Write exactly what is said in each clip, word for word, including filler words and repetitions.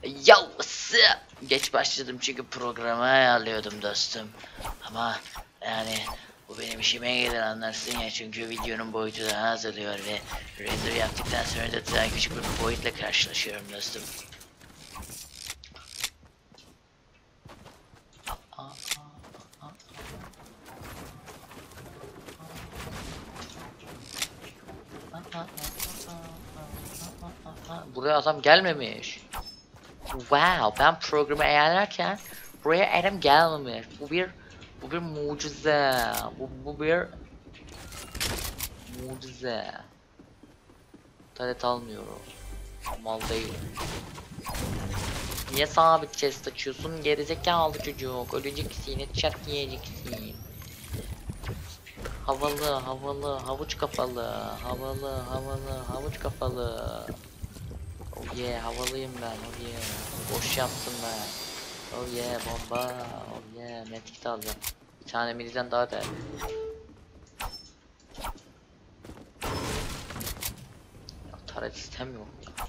Yavsı. Geç başladım çünkü programı ayarlıyordum dostum. Ama yani bu benim işime gelir anlarsın ya, çünkü videonun boyutu daha azalıyor ve render yaptıktan sonra da daha küçük bir boyutla karşılaşıyorum dostum. Buraya adam gelmemiş. Wow, ben programı ayarlarken buraya adam gelmemiş. Bu bir bu bir mucize. Bu, bu bir mucize. Taret almıyorum. Mal değil. Niye sabit chest açıyorsun? Gerizekalı çocuk. Öleceksin, headshot yiyeceksin. Havalı, havalı, havuç kafalı, havalı, havalı, havuç kafalı. Oh yeah, havalıyım ben, oh yeah. Boş yaptım ben. Oh yeah, bomba, oh yeah, medkit alacağım. Bir tane miliden daha değerli. Ya taret istemiyorum ya.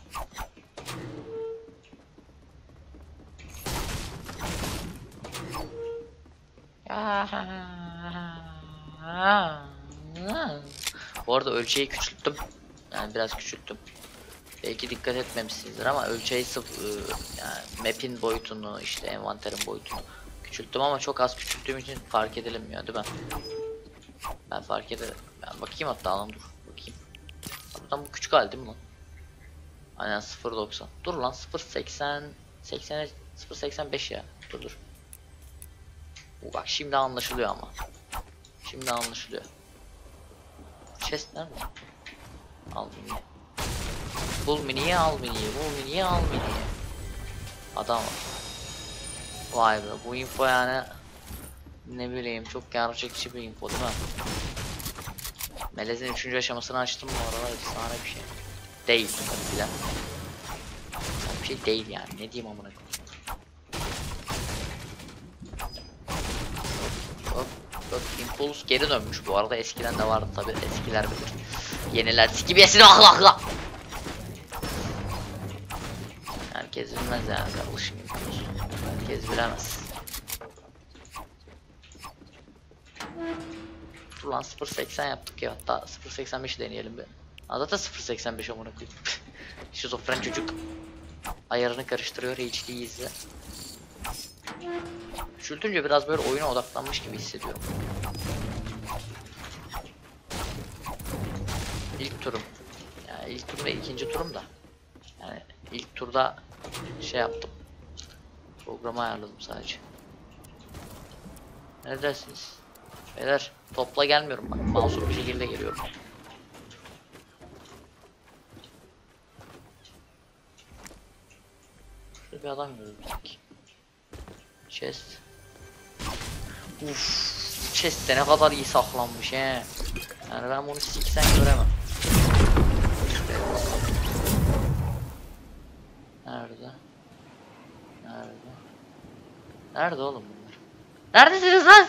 Bu arada ölçeği küçülttüm. Yani biraz küçülttüm. Belki dikkat etmemişsinizdir ama ölçeği sıfır, yani map'in boyutunu, işte envanterin boyutunu küçülttüm ama çok az küçülttüğüm için fark edilmiyor değil mi? Ben fark ederim. Ben bakayım hatta lan, dur bakayım. Buradan bu küçük hali değil mi lan? Aynen sıfır nokta doksan. Dur lan sıfır nokta seksen seksen sıfır nokta seksen beş ya. Dur dur. Bu bak şimdi anlaşılıyor ama. Şimdi anlaşılıyor. Chest nerede? Al mini. Bul miniyi, al miniyi, bul miniyi, al miniyi. Adam. Vay be, bu info yani ne bileyim çok gerçekçi bir info değil mi? Melez'in üçüncü aşamasını açtım bu arada, efsane bir şey. Değil tabii ki de. Bir şey değil yani, ne diyeyim amına koyayım. Hop hop, impuls geri dönmüş bu arada, eskiden de vardı tabi, eskiler bilir. Yeniler siki bir esine ahlakla. Herkes bilmez yani kardeşim, herkes bilemez. Dur lan sıfır nokta seksen yaptık ya, hatta sıfır nokta seksen beş deneyelim bir. Ha zaten sıfır nokta seksen beş amına koyayım. Şizofren çocuk ayarını karıştırıyor, H D'yi izle. Küçültünce biraz böyle oyuna odaklanmış gibi hissediyorum. İlk turum. Yani ilk turum ve ikinci turum da. Yani ilk turda şey yaptım. Programı ayarladım sadece. Neredesiniz? Beyler topla gelmiyorum bak. Masum bir şekilde geliyorum. Şurada bir adam gördüm sanki. Chest. Uff, chest de ne kadar iyi saklanmış he. Yani ben bunu siksen göremem. Nerede? Nerede? Nerede oğlum bunlar? Neredesiniz lan?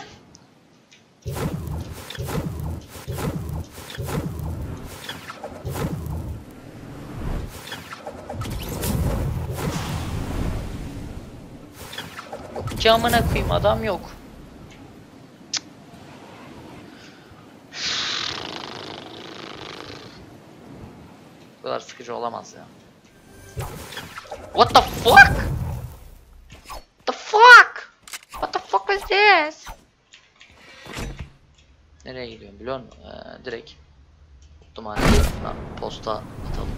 Yok camına koyayım, adam yok. Bu kadar sıkıcı olamaz ya. What the fuck? The fuck? What the fuck is this? Nereye gidiyorum biliyor musun? Ee, direkt otomatikten posta atalım.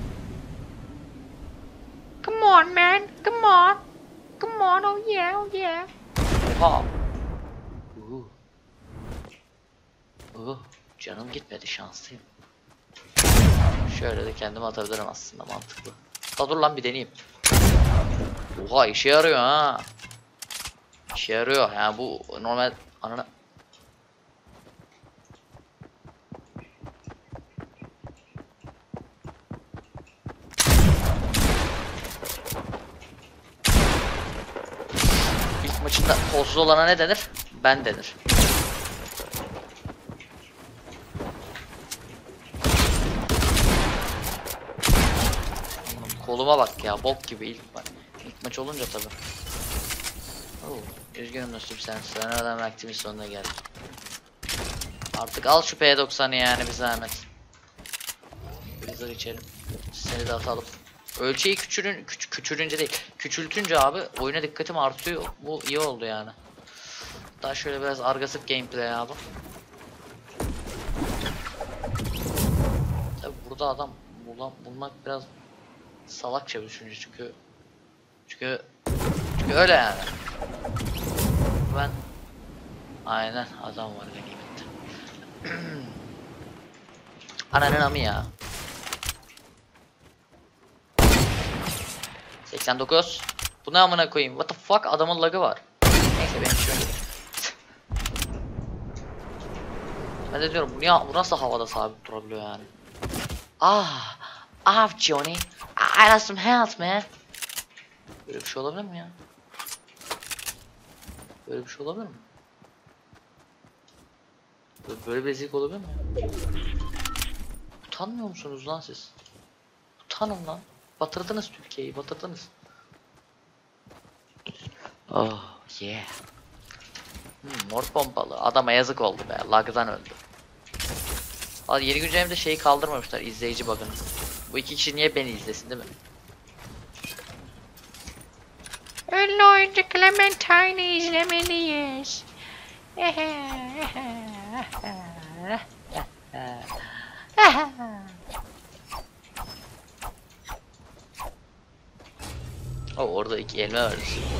Come on man, come on. Come on, oh yeah, oh yeah. Oha. Uh. Uh. Canım gitmedi, şanslıyım. Şöyle de kendimi atabilirim aslında, mantıklı. Da dur lan bir deneyeyim. Oha işe yarıyor ha. İşe yarıyor yani, bu normal anana. İlk maçında kolsuz olana ne denir? Ben denir. Koluma bak ya, bok gibi ilk maç. İlk maç olunca tabi. Oo, üzgünüm dostum sen. Sonradan vaktimin sonuna geldik. Artık al şu P doksan'ı yani bir zahmet. Blizzard içelim. Seni de atalım. Ölçeği küçülün, küç, küçülünce değil, küçültünce abi oyuna dikkatim artıyor. Bu iyi oldu yani. Daha şöyle biraz argasık gameplay abi. Tabi burada adam bulan, bulmak biraz salakça bir düşünce çünkü çünkü çünkü öyle yani. Ben aynen adam var ganimette. Ananın amı ya. seksen dokuz. Bu ne amına koyayım? What the fuck? Adamın lagı var. Neyse benim şöyle. Ben de diyorum bu niye bu nasıl havada sabit durabiliyor yani? Ah, ah Johnny. I need some help man. Böyle bir şey olabilir mi ya? Böyle bir şey olabilir mi? Böyle, böyle bir ezik olabilir mi? Utanmıyor musunuz lan siz? Utanın lan. Batırdınız Türkiye'yi, batırdınız. Oh yeah. Hmm, mor pompalı. Adama yazık oldu be. Lag'dan öldü. Hadi yeni güncellemede şeyi kaldırmamışlar. İzleyici bug'ını. Bu iki kişi niye beni izlesin değil mi? Ünlü oyuncu Clementine'i izlemeliyiz. Oh orada iki elma var.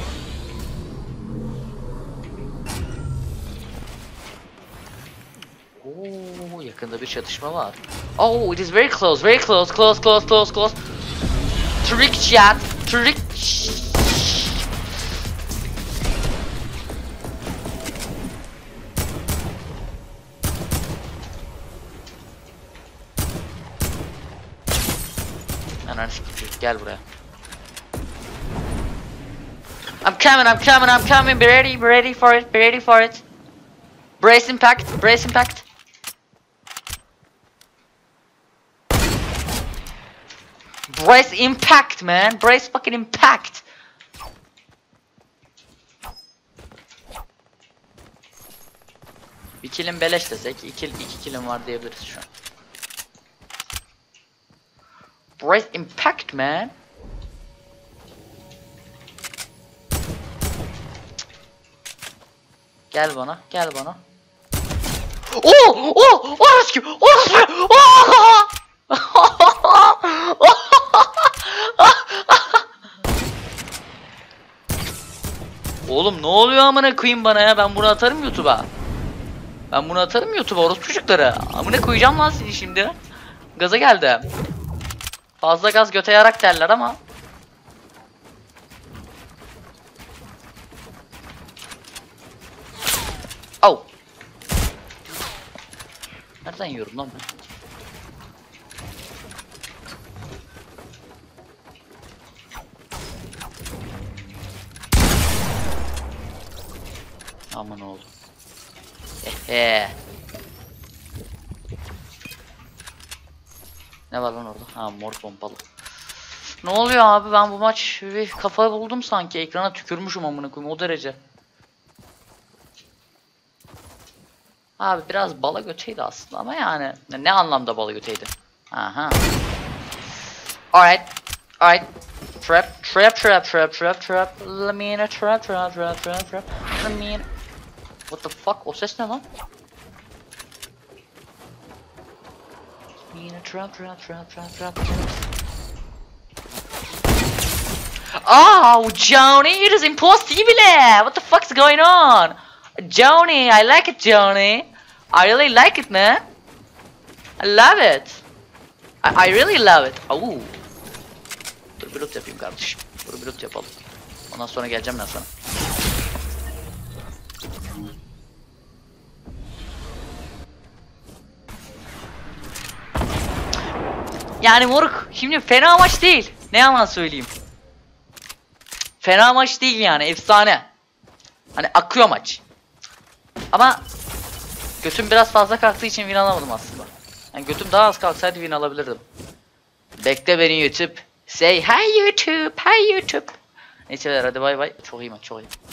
Oo yakında bir çatışma var. Oh it is very close, very close, close, close, close, close. Trick shot, trick. Ananı siktir, gel buraya. I'm coming, I'm coming, I'm coming. Be ready, be ready for it, be ready for it. Brace impact, brace impact. Brace impact, man. Brace fucking impact. Bir killim beleş desek, iki, iki killim var diyebiliriz şu an. Brace impact, man. Gel bana, gel bana. Oh, oh, orası kim? Orası kim? Oğlum ne oluyor amına koyayım bana ya? Ben bunu atarım YouTube'a. Ben bunu atarım YouTube'a orospu çocukları. Amına koyacağım lan seni şimdi. Gaza geldi. Fazla gaz göte yarak derler ama. Oh. Nereden yiyorum lan ben? Aman oğlum. Ehe. Ne var lan orada? Ha mor pompalı. Ne oluyor abi ben bu maç bir kafa buldum sanki ekrana tükürmüşüm amına koyayım o derece. Abi biraz bala göteydi aslında ama yani ne anlamda bala göteydi? Aha. Alright. Alright. Trap, trap, trap, trap, trap, trap. Let me in a trap, trap, trap, trap, trap. Let me in. What the fuck? O ses ne lan? Let me in a trap, trap, trap, trap, trap. Oh, Johnny, it is impossible! What the fuck's going on? Johnny, I like it, Johnny. I really like it, man. I love it. I, I really love it. Oh. Dur bir loot yapayım kardeşim. Dur bir loot yapalım. Ondan sonra geleceğim ben sana. Yani moruk, şimdi fena maç değil. Ne yalan söyleyeyim. Fena maç değil yani, efsane. Hani akıyor maç. Ama götüm biraz fazla kalktığı için win alamadım aslında. Yani götüm daha az kalksaydı win alabilirdim. Bekle beni YouTube. Say hi YouTube, hi YouTube. Neyse beyler hadi bay bay. Çok iyi maç çok iyi.